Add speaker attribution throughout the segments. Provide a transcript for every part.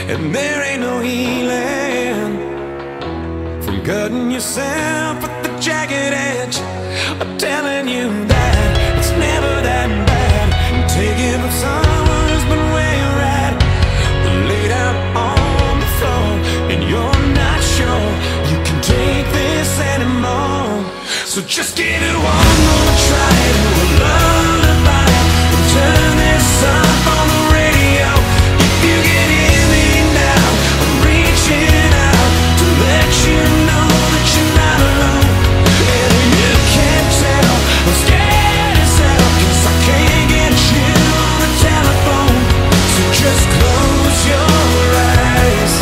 Speaker 1: and there ain't no healing from cutting yourself at the jagged edge. I'm telling you that it's never that bad. Taking from someone who's been where you're at, laid out on the floor, and you're not sure you can take this anymore. So just give it one more try to a lullaby, and turn this up on the radio. If you can hear me now, I'm reaching out to let you know that you're not alone. And you can't tell I'm scared as hell, 'cause I can't get you on the telephone. So just close your eyes.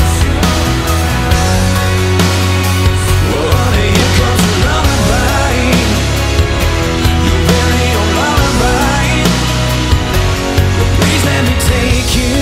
Speaker 1: Oh, here comes a lullaby, your very own lullaby. Well, please let me take you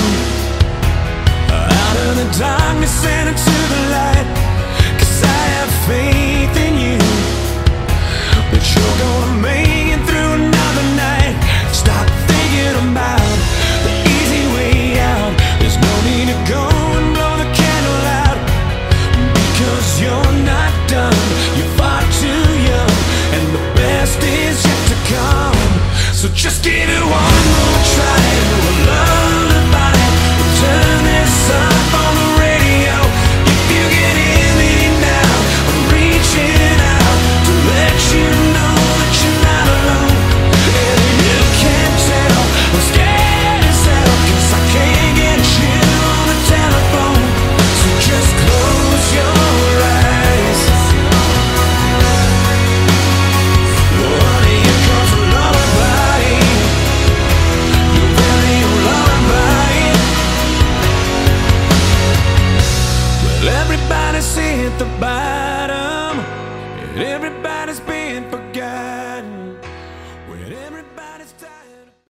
Speaker 1: out of the darkness and into the light, 'cause I have faith in you that you're gonna make it through another night. Stop thinking about the easy way out. There's no need to go and blow the candle out, because you're not done. You're far too young, and the best is yet to come. So just give it one more try to a lullaby, and turn this up on the radio. If you can hear me now, I'm reaching out to let you know that you're not alone. And you can't tell I'm scared as hell, 'cause I can't get you on the telephone. So just close your eyes. Oh, here comes a lullaby, your very own lullaby. Well, everybody's hit the bottom, and everybody's been